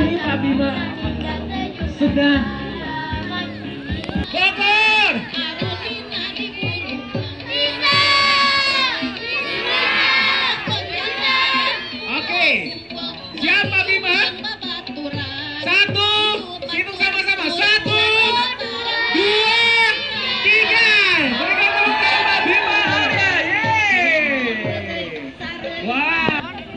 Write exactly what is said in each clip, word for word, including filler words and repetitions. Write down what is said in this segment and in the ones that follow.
ini Pak Bima sudah Bogor. Oke, siapa Bima? Satu, hitung sama-sama. Satu, dua, tiga. Berikan tepuk tangan Pak Bima. Yeay. Wah.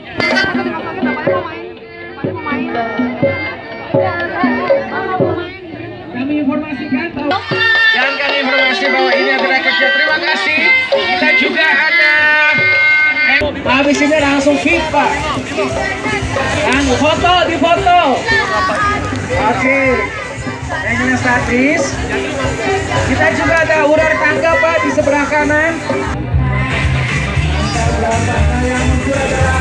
Kami informasikan bahwa dan kami informasi bahwa ini adalah kerja. Terima kasih. Kita juga ada habis ini langsung fit Pak. Dan foto di foto. Oke. Yang statis. Kita juga ada ular tangga Pak di sebelah kanan. Yang muncul adalah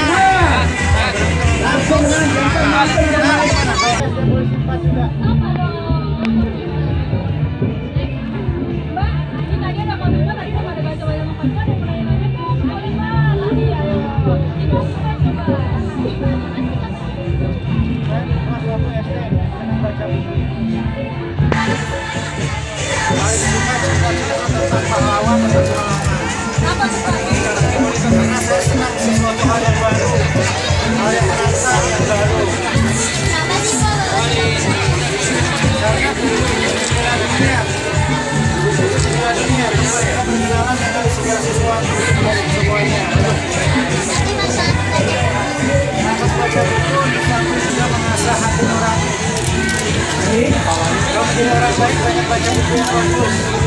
langsung dengan jantan master dan naik. Kalau tidak rasain, banyak baca buku yang bagus.